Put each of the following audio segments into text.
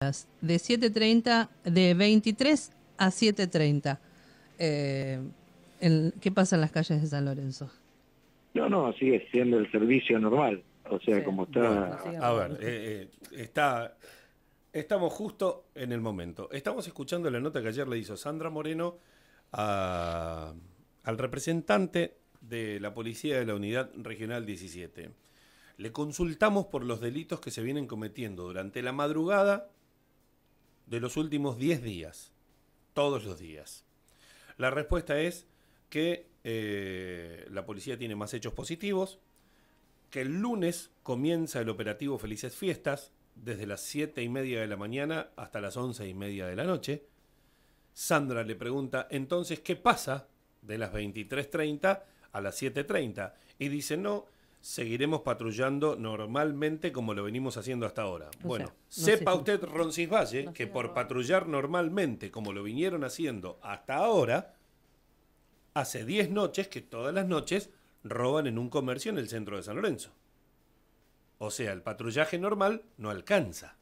de 7:30, de 23 a 7:30. ¿Qué pasa en las calles de San Lorenzo? No, sigue siendo el servicio normal. O sea, sí, como está... Bueno, a ver, estamos justo en el momento. Estamos escuchando la nota que ayer le hizo Sandra Moreno al representante de la policía de la Unidad Regional 17. Le consultamos por los delitos que se vienen cometiendo durante la madrugada de los últimos 10 días, todos los días. La respuesta es que la policía tiene más hechos positivos, que el lunes comienza el operativo Felices Fiestas, desde las 7:30 de la mañana hasta las 11:30 de la noche. Sandra le pregunta, entonces, ¿qué pasa de las 23:30 a las 7:30? Y dice, no, seguiremos patrullando normalmente como lo venimos haciendo hasta ahora. Bueno, sepa usted, Roncesvalles, que por patrullar normalmente como lo vinieron haciendo hasta ahora, hace 10 noches que todas las noches roban en un comercio en el centro de San Lorenzo. O sea, el patrullaje normal no alcanza.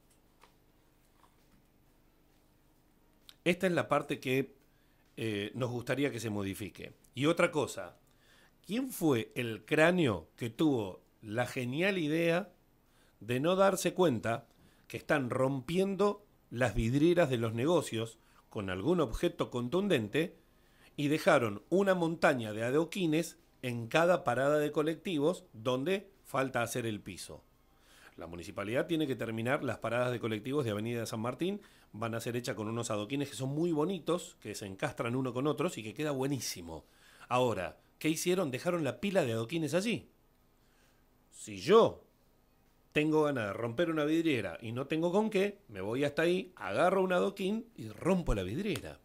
Esta es la parte que nos gustaría que se modifique. Y otra cosa, ¿quién fue el cráneo que tuvo la genial idea de no darse cuenta que están rompiendo las vidrieras de los negocios con algún objeto contundente y dejaron una montaña de adoquines en cada parada de colectivos donde falta hacer el piso? La municipalidad tiene que terminar las paradas de colectivos de Avenida San Martín, van a ser hechas con unos adoquines que son muy bonitos, que se encastran uno con otros y que queda buenísimo. Ahora, ¿qué hicieron? Dejaron la pila de adoquines allí. Si yo tengo ganas de romper una vidriera y no tengo con qué, me voy hasta ahí, agarro un adoquín y rompo la vidriera.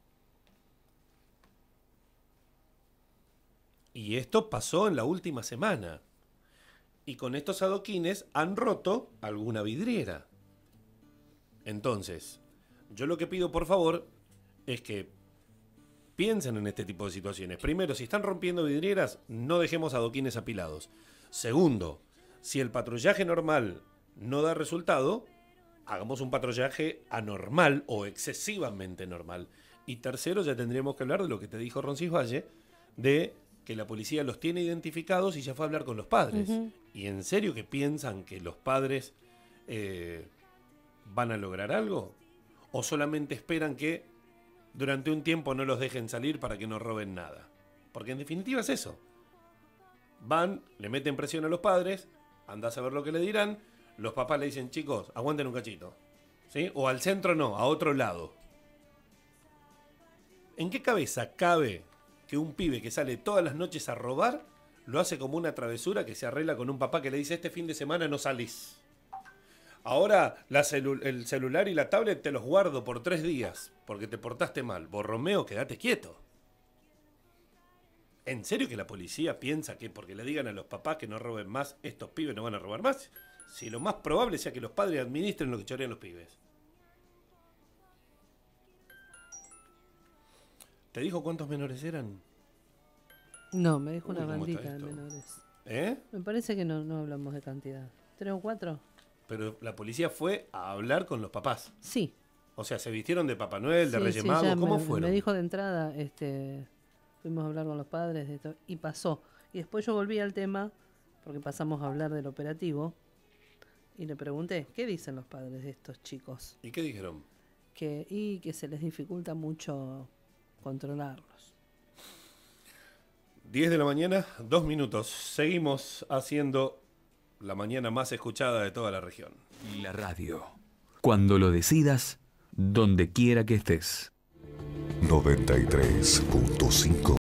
Y esto pasó en la última semana. Y con estos adoquines han roto alguna vidriera. Entonces, yo lo que pido, por favor, es que piensen en este tipo de situaciones. Primero, si están rompiendo vidrieras, no dejemos adoquines apilados. Segundo, si el patrullaje normal no da resultado, hagamos un patrullaje anormal o excesivamente normal. Y tercero, ya tendríamos que hablar de lo que te dijo Roncesvalles, de que la policía los tiene identificados y ya fue a hablar con los padres. ¿Y en serio que piensan que los padres van a lograr algo? ¿O solamente esperan que durante un tiempo no los dejen salir para que no roben nada? Porque en definitiva es eso. Van, le meten presión a los padres, andás a ver lo que le dirán, los papás le dicen, chicos, aguanten un cachito, ¿sí? O al centro no, a otro lado. ¿En qué cabeza cabe que un pibe que sale todas las noches a robar lo hace como una travesura que se arregla con un papá que le dice, este fin de semana no salís? Ahora el celular y la tablet te los guardo por 3 días porque te portaste mal. Borromeo, quédate quieto. ¿En serio que la policía piensa que porque le digan a los papás que no roben más, estos pibes no van a robar más? Si lo más probable sea que los padres administren lo que chorean los pibes. ¿Te dijo cuántos menores eran? No, me dijo una bandita de menores. ¿Eh? Me parece que no hablamos de cantidad. ¿3 o 4? Pero la policía fue a hablar con los papás. Sí. O sea, ¿se vistieron de Papá Noel, de Reyes Magos? ¿Cómo fueron? Me dijo de entrada, fuimos a hablar con los padres de esto, y pasó. Y después yo volví al tema, porque pasamos a hablar del operativo, y le pregunté, ¿qué dicen los padres de estos chicos? ¿Y qué dijeron? Que se les dificulta mucho controlarlos. 10 de la mañana, 2 minutos. Seguimos haciendo la mañana más escuchada de toda la región. La radio. Cuando lo decidas, donde quiera que estés. 93.5